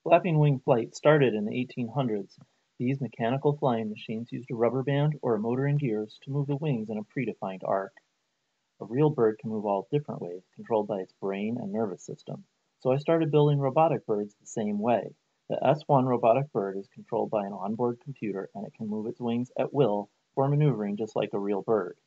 Flapping wing flight started in the 1800s. These mechanical flying machines used a rubber band or a motor and gears to move the wings in a predefined arc. A real bird can move all different ways, controlled by its brain and nervous system. So I started building robotic birds the same way. The S1 robotic bird is controlled by an onboard computer and it can move its wings at will for maneuvering just like a real bird.